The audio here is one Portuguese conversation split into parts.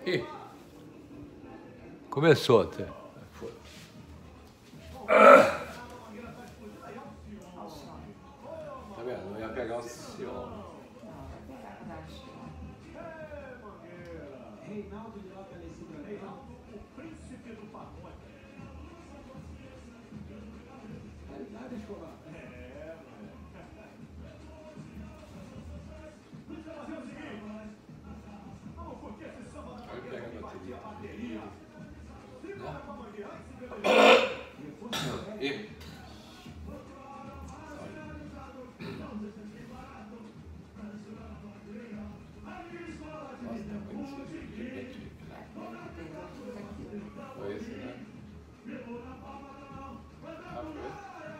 Ih, começou até. Tá vendo? Eu ia pegar o Ciolo. Reinaldo de Localicidade. Reinaldo, o príncipe do pacote. Qualidade escolar. Vamos fazer o seguinte. Vamos curtir esse samba da bateria. Segura pra mangueira. Ih. Foi esse, né? Ah, foi?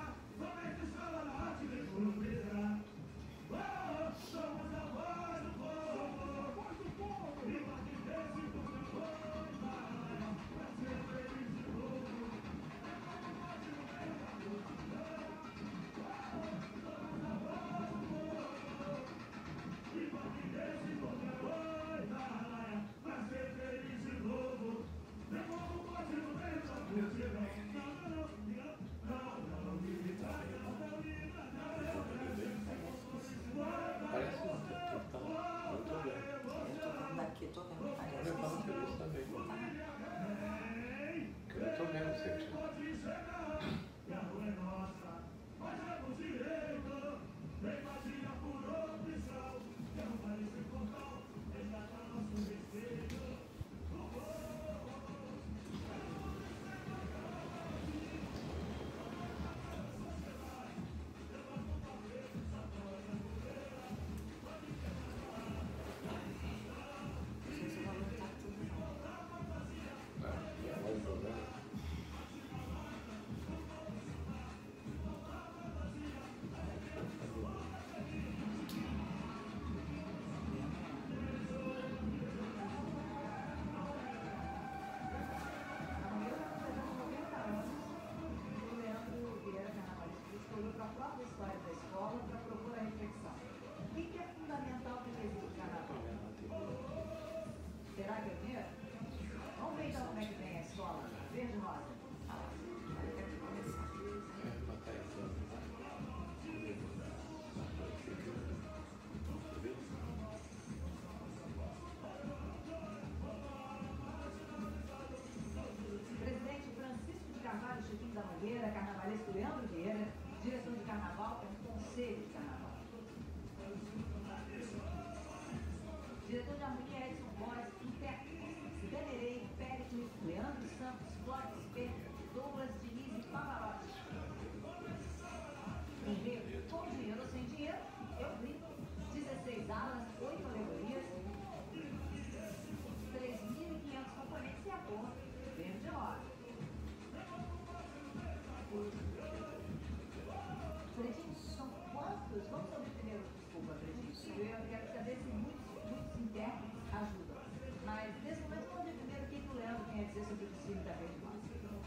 Carnavalesco Leandro Vieira, diretor de carnaval, é um conselho de carnaval. Diretor de harmonia Edson Borges, intérprete, Venerei, Péricles, Leandro Santos, Flores Pedro, Douglas Diniz e Pavarotti. Enredo, com dinheiro ou sem dinheiro, eu brinco, 16 alas, 8 alegorias, 3.500 componentes e a cor verde rosa. Pretinho, são quantos? Vamos ouvir primeiro, desculpa, Pretinho. Eu quero saber se muitos intérpretes ajudam. Mas, nesse momento, vamos ouvir primeiro o que o Leandro tem a dizer sobre o desfile da Verde Rosa.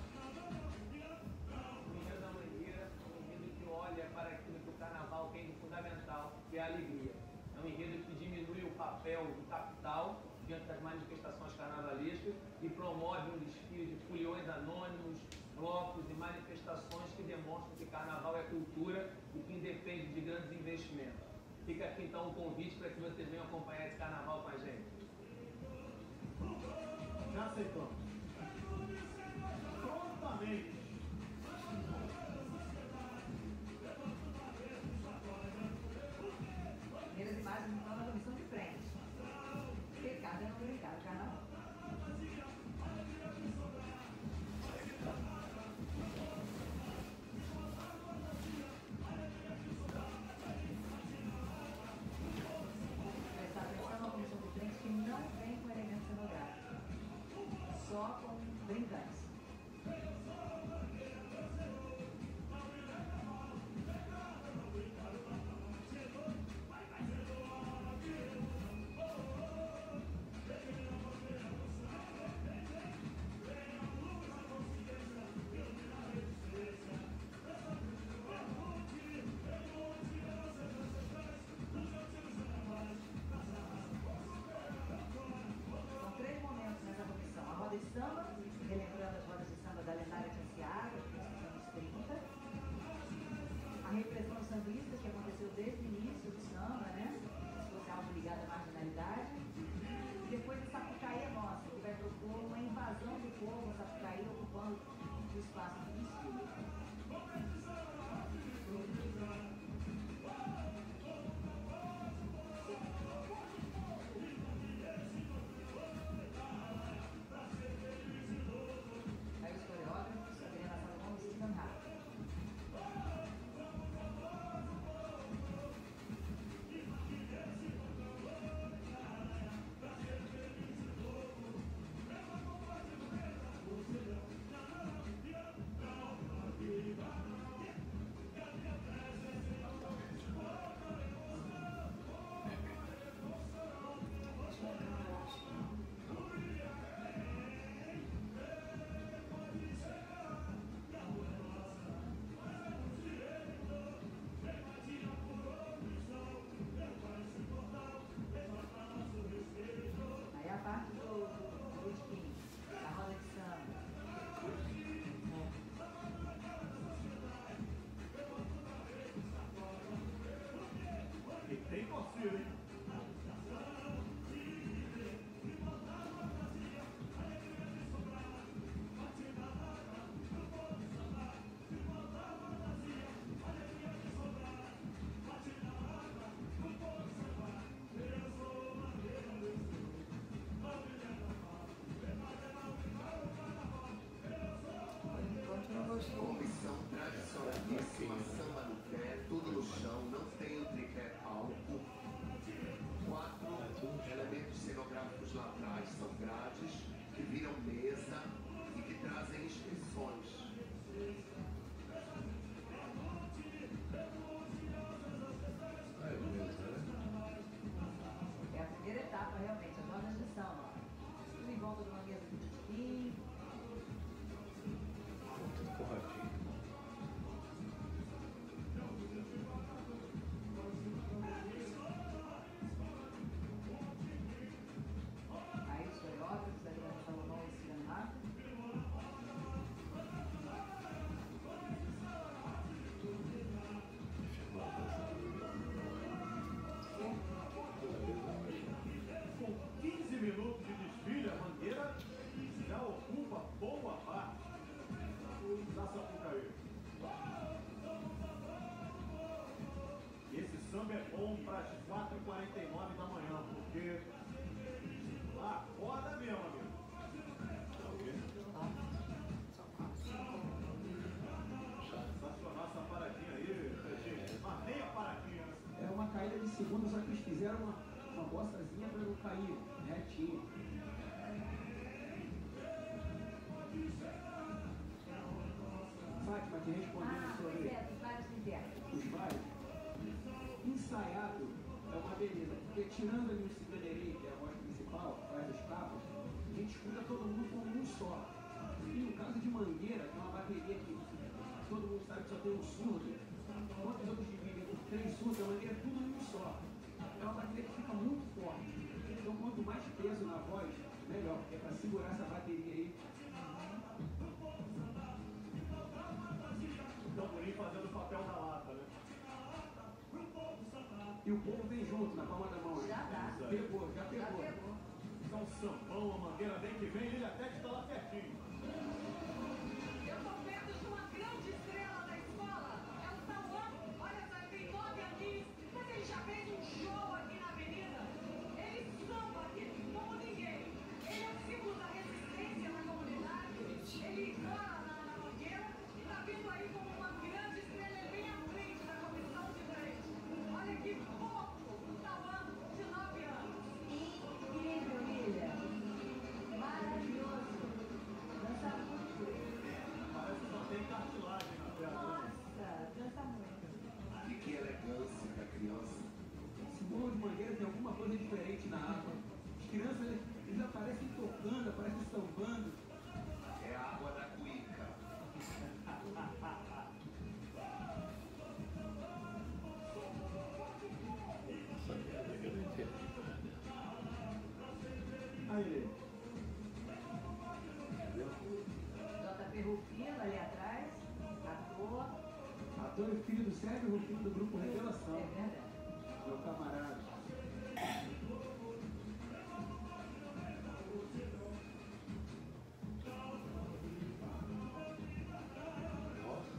O Enredo da Mangueira é um enredo que olha para aquilo que o carnaval tem de fundamental, que é a alegria. É um enredo que diminui o papel do capital diante das manifestações carnavalescas e promove um desfile de foliões anônimos, blocos e manifestações que demonstram que carnaval é cultura e que independe de grandes investimentos. Fica aqui então um convite para que vocês venham acompanhar esse carnaval com a gente. Já aceitamos. Prontamente. Primeiras imagens, então, na comissão de frente. Pecado é não brincar o carnaval. Prestar atenção na comissão de frente que não vem com elementos cenográficos. Só com brincantes. não caía, retinho. Fátima, te respondendo sobre os vários internos. os vários. Ensaiado é uma beleza, porque tirando ali o ciganerê, que é a voz principal, a voz dos cabos, a gente escuta todo mundo como um só. E no caso de Mangueira, que é uma bateria que todo mundo sabe que só tem um surdo, quantos outros dividem por 3 surdos, a Mangueira é tudo em um só. É uma bateria que fica muito forte. Então quanto mais peso na voz, melhor, porque é para segurar essa bateria aí. Então, por aí fazendo o papel da lata, né? E o povo vem junto na palma da mão. Já dá. Pegou, já Já pegou. pegou. Então, Sambão, a Mangueira vem que vem, ele até que está lá pertinho. Eu tô perto de uma grande estrela da escola. É o Tauan. Olha só, ele tem 9 aninhos, mas ele já fez um show aqui na avenida. Ele samba aqui como ninguém. Ele é o símbolo da resistência na comunidade. Ele mora na Mangueira e tá vindo aí como uma grande estrela. Ele vem à frente da comissão de frente. Olha que fofo, o Tauan de 9 anos. Incrível, William. Maravilhoso. Dança muito. Parece que só tem cartilagem na perna. Nossa, dança muito. Que elegância da criança. Esse morro de Mangueira tem alguma coisa diferente na água. As crianças, eles aparecem tocando, aparecem sambando. É a água da cuíca. Só que é grande. Aí, JP Rufino ali atrás. Ator. ator e filho do Sérgio Rufino do grupo Revelação. É verdade. Meu camarada. Nossa.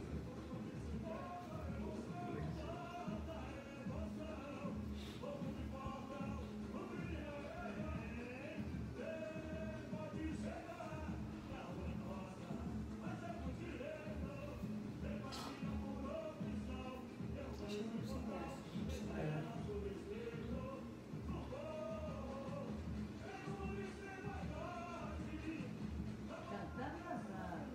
Cantando e dançando.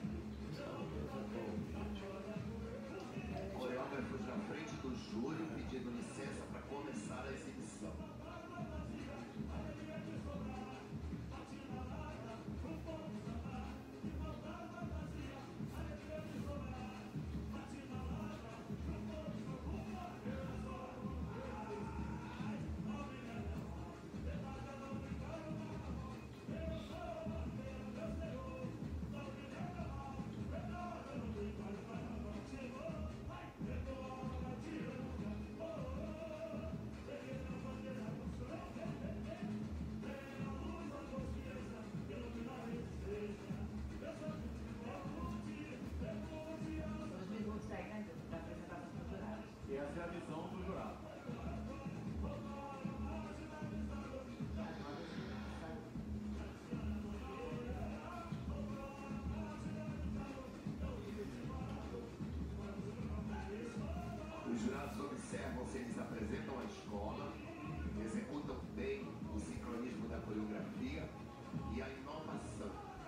Coreógrafos na frente do júri pedindo licença para começar a exibição. Os minutos aí, né, para apresentar para os jurados. E essa é a visão do jurado. Os jurados observam se eles apresentam a escola, executam bem o sincronismo da coreografia e a inovação.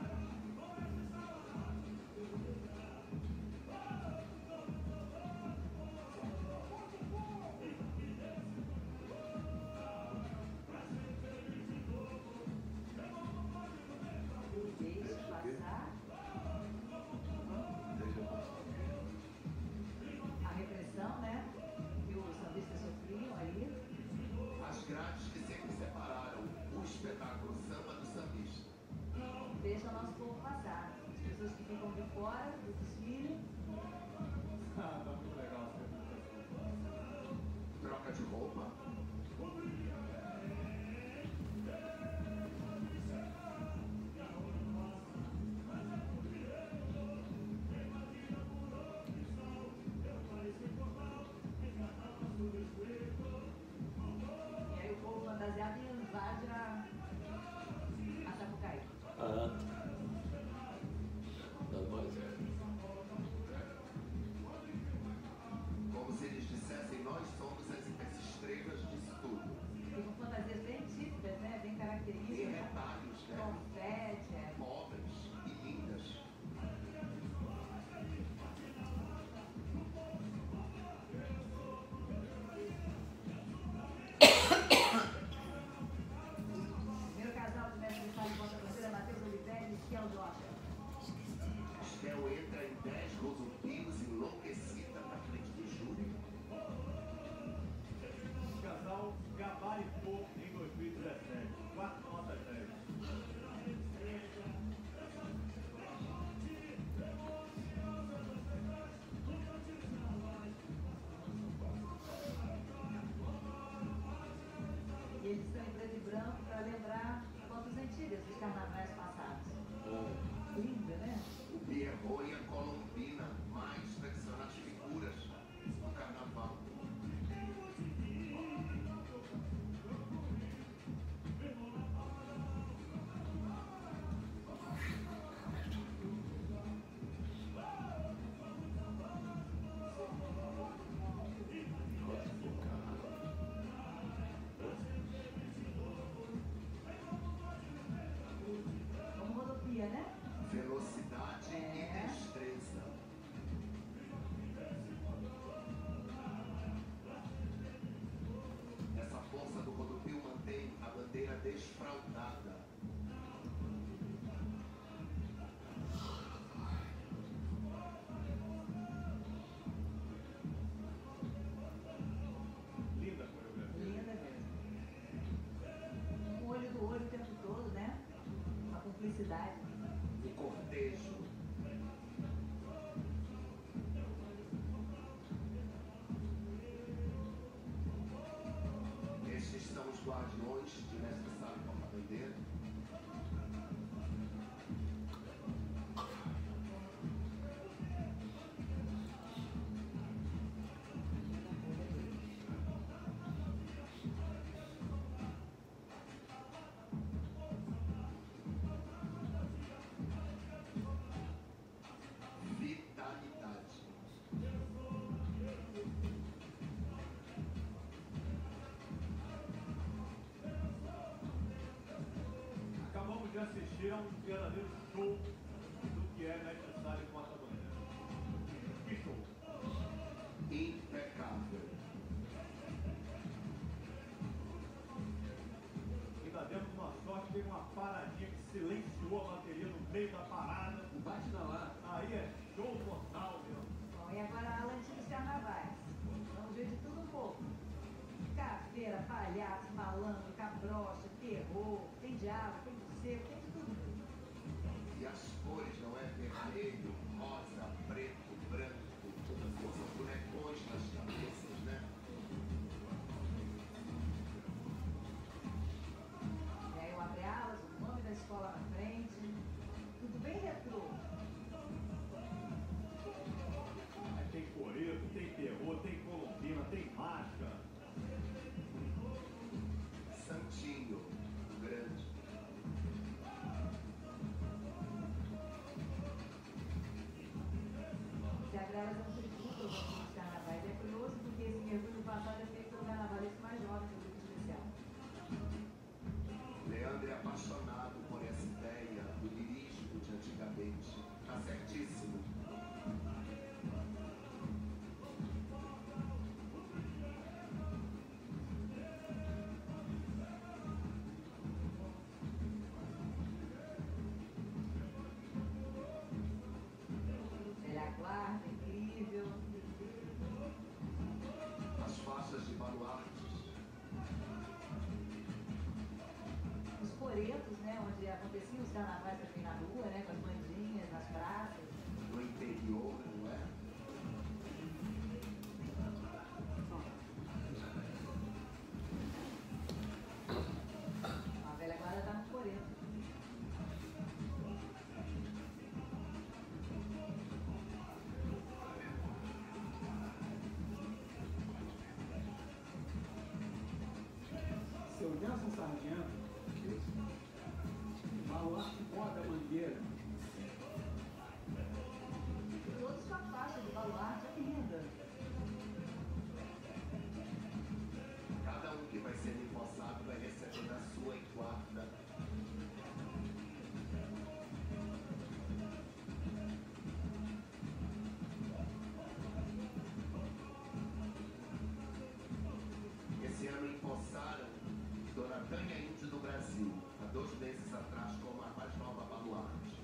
Deixa passar. Deixa eu passar. A repressão, né? Que os sambistas sofriam ali. As grades que sempre separaram o espetáculo samba do sambista. Deixa o nosso povo passar. As pessoas que ficam de fora do desfile. Ah, tá muito legal essa representação. Troca de roupa. E aí o povo fantasiado invade a Sapucaí. Ah. Das mais velhas. carnavais passados. Oh, Linda, né? O Pierrot e a Colombina, mais tradicionais figuras do carnaval. Como rodopia, né? Velocidade e É. destreza. Essa força do rodopio mantém a bandeira desfraldada. Linda a coreografia. Linda mesmo. O olho do olho o tempo todo, né? A cumplicidade. O cortejo. Estes são os guardiões de Mestre Sala Porta-Bandeira. Vitalidade. Acabamos de assistir a um verdadeiro show do que é Mestre Sala e Porta-Bandeira. Que show! Impecável. Ainda demos uma sorte, teve uma paradinha que silenciou a bateria no meio da parada. O bate na lá. Aí é show total, meu. Bom, e agora a ala antigos carnavais. Vamos ver de tudo um pouco. Caveira, palhaço, malandro, cabrocha, terror, tem diabo, tem morcego, tem de tudo. E as cores não é vermelho, rosa, preto, branco. São bonecões nas cabeças, né? E aí o abre-alas, o nome da escola na frente. Tudo bem retrô. Aí tem coreto, tem terror, tem colombina, tem máscara. Santinho, grande. Se abre-alas é um tributo aos antigos carnavais. É curioso porque esse mergulho passado é feito pelo carnavalesco mais jovem do grupo especial. Leandro é apaixonado por essa ideia do lirismo de antigamente. Tá certíssimo. Velha guarda, incrível. As faixas de baluartes. Os coretos, né? Onde aconteciam os carnavais também na rua, né? Com as bandinhas, nas praças. No interior, não é? A velha guarda tá no coreto. Seu Nelson Sargento, baluarte bota a mangueira. Todos com a faixa de baluarte é linda. Cada um que vai ser empossado vai receber a sua guarda. Esse ano empossaram Dona Tânia Índio do Brasil, há 2 meses atrás, como a mais nova baluarte.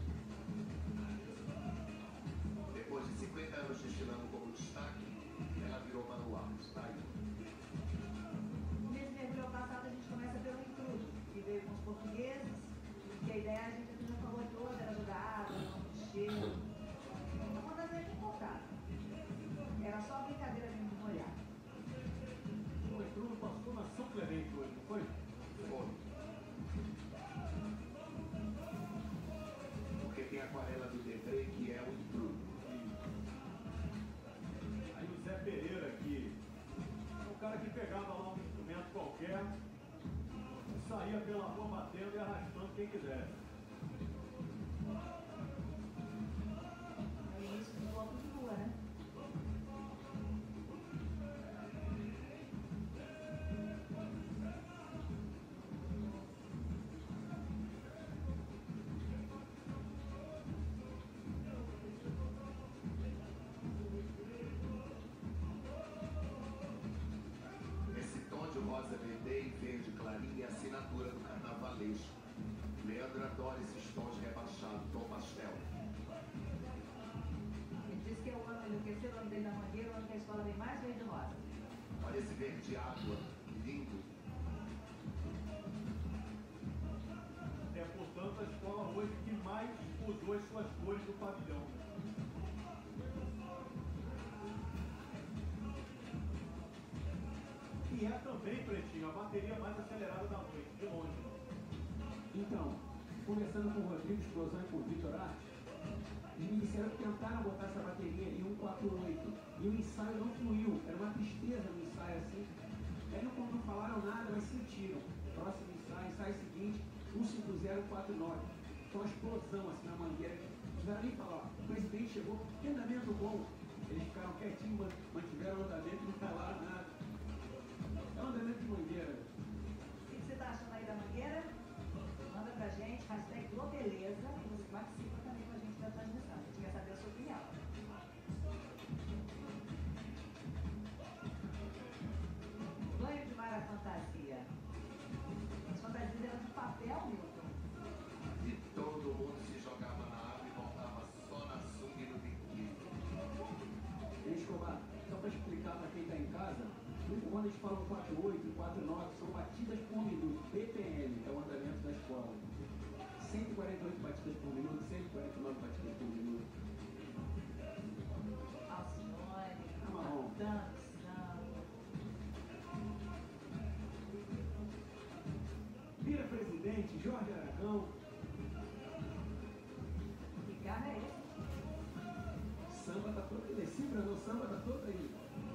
Depois de 50 anos desfilando como destaque, ela virou baluarte. Tá aí. Nesse mergulho ao passado a gente começa pelo intruso, que veio com os portugueses, que a ideia a gente já falou toda, era jogar água, não cheiro. Uma fantasia que importava. Era só brincadeira mesmo de molhar. O Bruno passou na São Clemente hoje, não foi? Foi. saía pela rua batendo e arrastando quem quisesse. É o início do bloco de rua, né? Esse tom de rosa bebê e verde clarinho é a assinatura do carnavalesco. Leandro adora esses tons rebaixados, tom pastel. Ele disse que é o ano, ele enlouqueceu o ano dele na Mangueira, o ano que a escola vem mais verde rosa. Olha esse verde água, lindo. É, portanto, a escola hoje que mais usou as suas cores do pavilhão. E é também, Pretinho, a bateria mais acelerada da noite, de longe. Então, conversando com o Rodrigo Explosão e com o Vitor Arte, eles me disseram que tentaram botar essa bateria em 148 e o ensaio não fluiu. Era uma tristeza no ensaio assim. Aí não falaram nada, mas sentiram. Próximo ensaio seguinte, 15049. Foi uma explosão assim na Mangueira. Não precisaram nem falar. O presidente chegou, que andamento bom. Eles ficaram quietinhos, mantiveram o andamento e não falaram nada. É um andamento de Mangueira. O que você está achando aí da Mangueira? Manda pra gente, hashtag Globeleza, e você participa também com a gente da transmissão. A gente quer saber a sua opinião. Banho de mar à fantasia. As fantasias eram de papel, Milton. E todo mundo se jogava na água e voltava só na sunga e no biquíni. Escobar, só para explicar para quem está em casa, quando eles falam 48 e 49, são batidas por minuto. BPM é o andamento da escola. 148 batidas por minuto, 149 batidas por minuto. Alcione, Marrom. dançando. Vira presidente, Jorge Aragão. Que carro é esse? Samba tá todo aí. Decifra, o samba tá todo aí.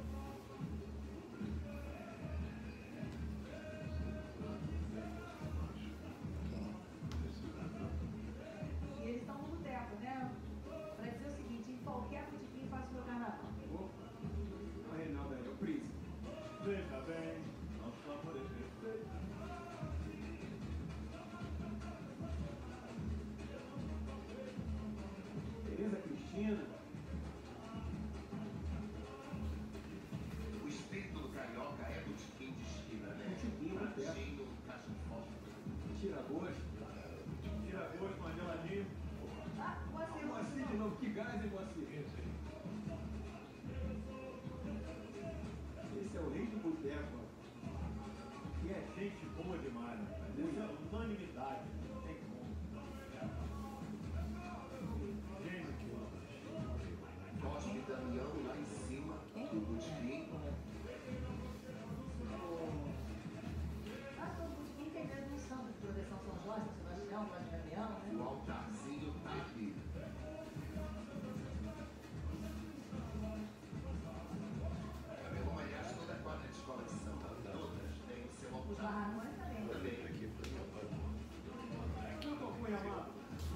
E eles estão no boteco, né? Para dizer o seguinte, em qualquer botequim faço meu carnaval. O Reinaldo aí, o príncipe. Veja bem, nosso favorito. Tereza Cristina. O espírito do carioca é botequim de esquina, né? Botequim, boteco. Pratinho, caixa forte. Tira gosto. Tira gosto, mas geladinho. Ah, você, Moacir de novo, que gás, hein, Moacir? Esse é o rei do boteco, ó. E é gente boa demais, né? Essa é unanimidade, não tem como. Gente boa. Cosme Damião lá em cima do botequim. Ah, todo botequim tem mesmo um samba de proteção São Jorge, São Sebastião, Jorge Damião, né? O altarzinho tá ali. Aliás, toda quadra de escola de samba, todas têm o seu Os altar. barracões também. Também. Aqui foi Quanto ao Cunha Amado?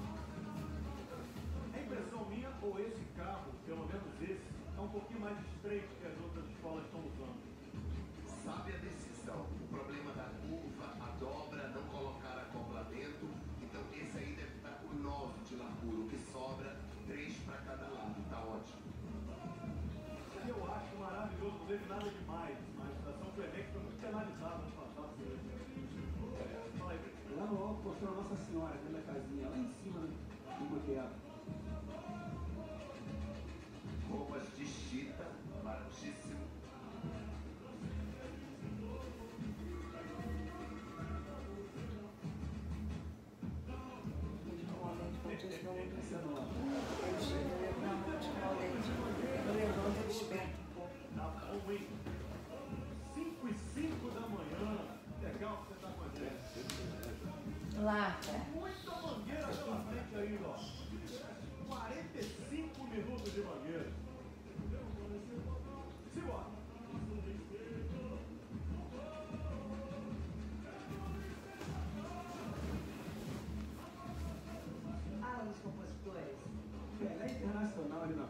É impressão minha ou esse carro, pelo menos esse, é um pouquinho mais estreito que as outras escolas estão usando? Sabe a decisão, o problema da curva, a dobra, não colocar a acoplamento. Então esse aí deve estar com 9 de largura, o que sobra 3 para cada lado, tá ótimo. Eu acho maravilhoso, não teve nada demais, mas a estação Clemente foi muito penalizada no passado por isso. Fala aí, Pretinho. Lá no alto postou a Nossa Senhora, dentro da casinha, lá em cima do boteco. Roupas de chita, baratíssimo. Essa é nova. Tá bom, hein? 5 e 5 da manhã. Legal que você tá com a gente. Lá. Muita mangueira pela frente ainda, ó. 45 minutos de mangueira. Simbora.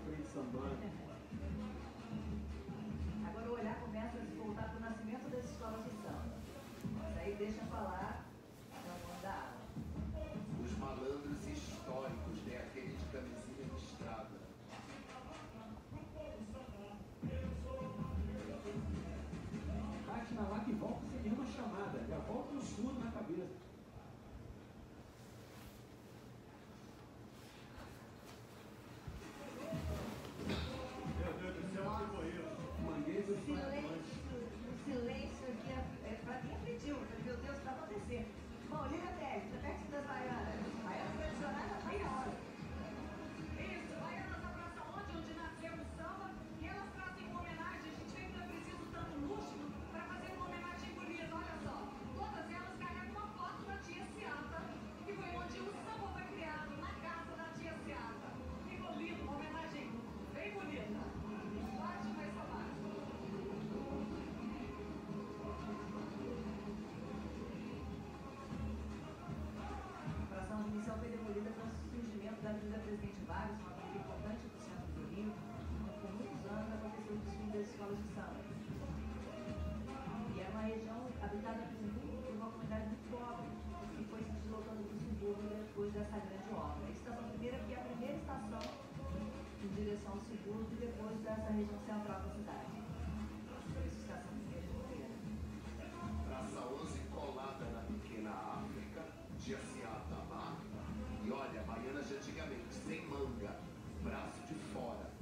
frente sambando. Agora o olhar começa a se voltar para o nascimento das escolas de samba. Isso aí deixa falar, não manda aula. Os malandros históricos, tem aquele de camisinha listrada. Bate na lá que volta sem nenhuma chamada. Já volta um surdo na cabeça. Meu Deus do céu, que foi isso? Mangueiros O dos Flamantes. silêncio aqui para mim aflitiu. Eu falei, meu Deus, o que está acontecendo? Bom, liga Tele, tá perto das baianas. Baianas tradicionais já tá na hora. Isso, Baianas abraça onde nasceu o samba, e elas trazem uma homenagem. A gente vê que não é preciso tanto luxo para fazer uma homenagem bonita. Olha só, todas elas carregam uma foto da tia Seata, que foi onde o samba foi criado, na casa da tia Seata. Ficou lindo, uma homenagem bem bonita. Ótima essa parte. A praça inicial foi demolida para o surgimento da Avenida Presidente Vargas, uma avenida importante do centro do Rio, onde por muitos anos aconteceu o desfile das escolas de samba. E era uma região habitada por uma comunidade muito pobre, que foi se deslocando para o subúrbio depois dessa grande obra. A estação primeira, que é a primeira estação em direção ao subúrbio, depois dessa região central da cidade. Por isso, estação primeira de Moreira. Praça 11 colada na pequena África, Giaciata lá. E olha, baianas de antigamente, sem manga, braço de fora.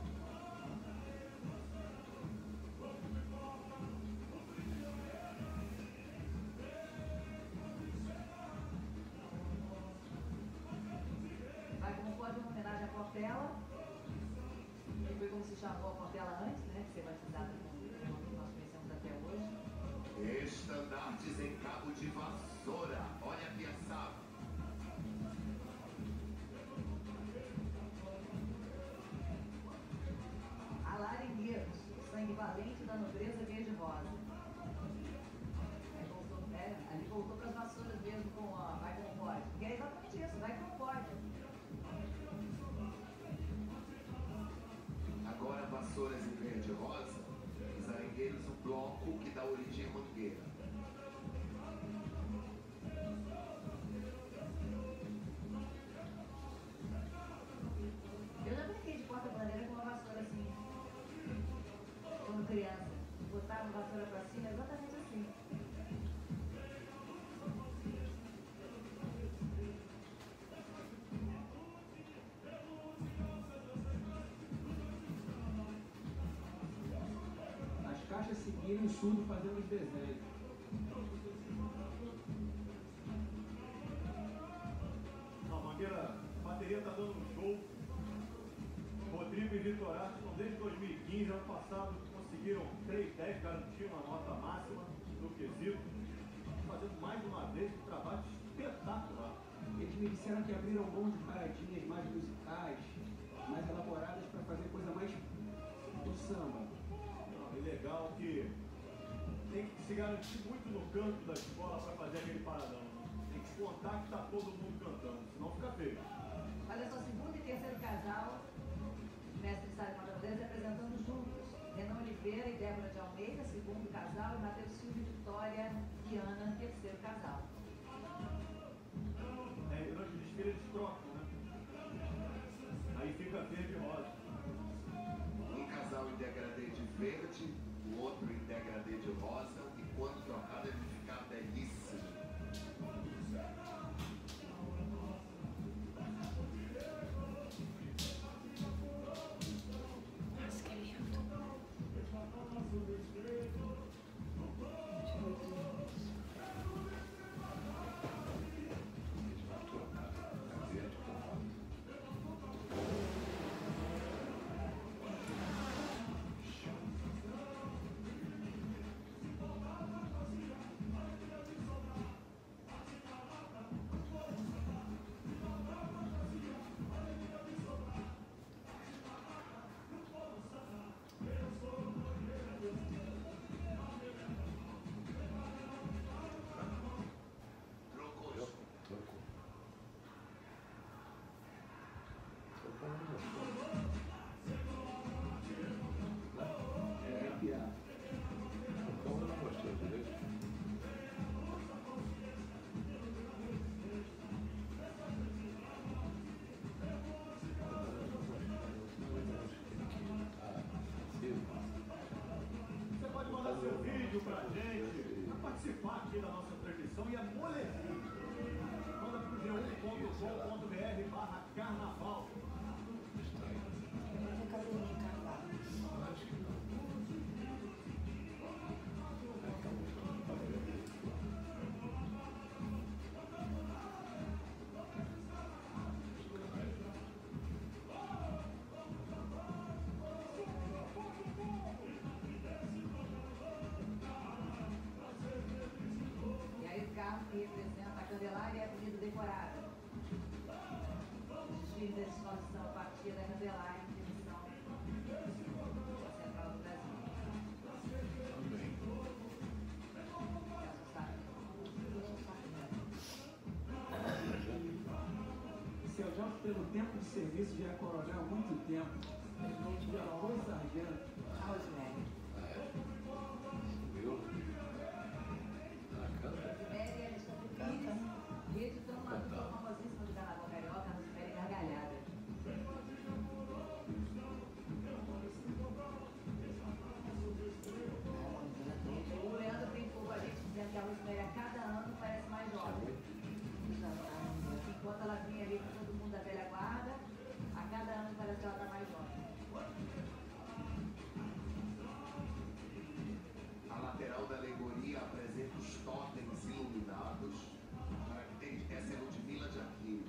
Vai como pode uma homenagem à Portela, que foi como se chamou a Portela antes, né? Que ser batizada com o nome que nós conhecemos até hoje. Estandartes em cabo de vassoura. Olha a piaçada. Alaringueiros, sangue valente da nobreza verde-rosa. Ali voltou para as vassouras mesmo com a vai como pode. Porque é exatamente isso, vai como pode. Agora vassouras em verde e rosa. Os arengueiros, o bloco que dá origem à mangueira. Eu já brinquei de porta-bandeira com uma vassoura assim. Quando criança. Botava a vassoura para cima, exatamente assim. As caixas seguiram o surdo fazendo os desenhos. Não, Mangueira, a bateria tá dando um show. Rodrigo e Vitorati, desde 2015, ano passado, conseguiram 3,10, garantiram a nota máxima do quesito, fazendo mais uma vez um trabalho espetacular. Eles me disseram que abriram mão de paradinhas mais musicais, mais elaboradas para fazer coisa mais do samba. Não, é legal que tem que se garantir muito no canto da escola para fazer aquele paradão. Tem que contar que tá todo mundo cantando, senão fica feio. Olha só, segundo e terceiro casal, mestre Sário Matadeira, representando juntos. Renan Oliveira e Débora de Almeida, segundo casal, e Matheus Silva e Vitória Viana, terceiro casal. É, durante o desfile eles trocam, né? Aí fica verde e rosa. Um casal em degradê de verde, o outro em degradê de rosa, e quando trocado ele fica belíssimo. Nossa, que lindo. barra carnaval. Acho que não. E aí o carro que representa a Candelária é a Avenida Decorada. Os desfiles da exposição partia da Candelária em direção à Central do Brasil. Também. Seu Jorge, pelo tempo de serviço, já é coronel há muito tempo. Já foi sargento. Rosemary. Subiu. Na canta. Rosemary Alexandre Pires, reeditando uma dupla famosíssima do Carnaval Carioca, Rosemary Gargalhada. O Leandro brincou com a gente dizendo que a Rosemary a cada ano parece mais jovem. Enquanto ela vinha ali com todo mundo da velha guarda, a cada ano parece que ela está mais jovem. A lateral da alegoria apresenta os totens iluminados. Essa é Ludmila de Aquino.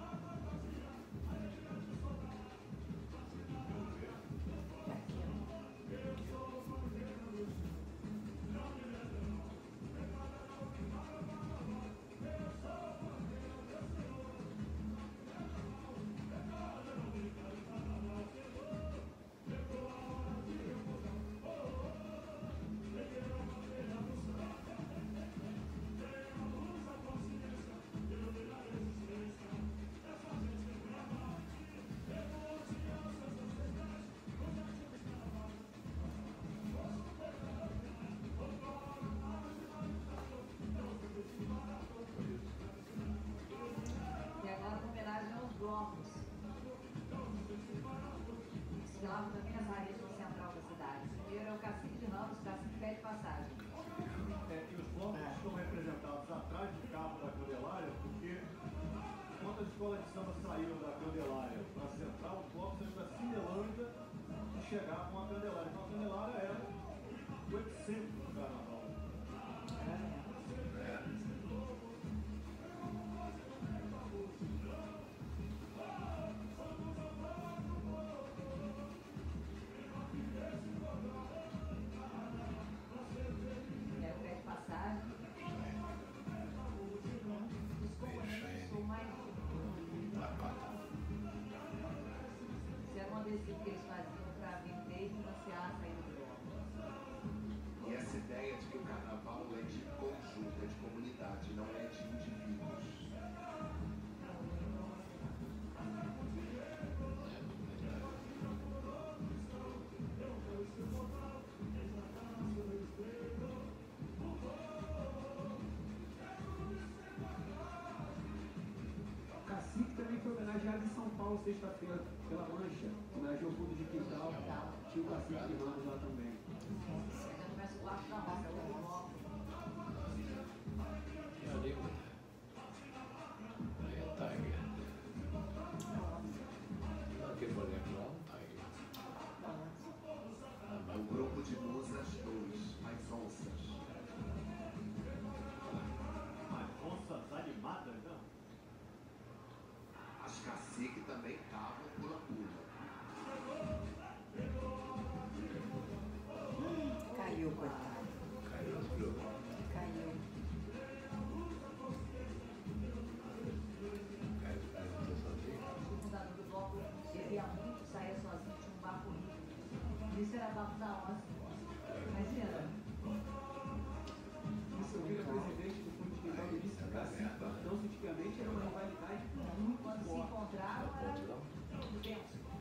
E agora uma homenagem aos blocos. Desfilavam também as raízes no central da cidade. O primeiro é o Cacique de Ramos, Cacique Pede Passagem. E os blocos estão representados atrás do cabo da Candelária, porque quando as escolas de samba saíram da Candelária para a Central, os blocos saíram da Cinelândia e chegavam à Candelária. Então a Candelária era o epicentro do carnaval. Que era o Pede Passagem. Os componentes são mais. Isso era um adesivo que eles faziam para vender e financiar a saída do bloco. E essa ideia de que o carnaval é de conjunto, é de comunidade, não é de indivíduos. Cacique também foi homenageado em São Paulo sexta-feira pela Mancha. Homenageou o fundo de quintal. Tinha o Cacique de Ramos lá também. Já começa o quarto da roça, o bloco. E ali, aí é Tiger. Aqui, por exemplo, lá é um Tiger. O grupo de musas 2, as onças. As onças animadas, não? As cacique também cavam pula-pula. Caiu, coitado. Caiu nas grupo. Caiu. Caiu, você sozinho. O fundador do bloco bebia muito, saía sozinho, tinha um barco rico. Isso era barco da onça. Imagina. Isso eu vi o presidente do fundo de quintal do disse que Cacique, então, antigamente era uma rivalidade muito Quando se forte. encontravam, era intenso.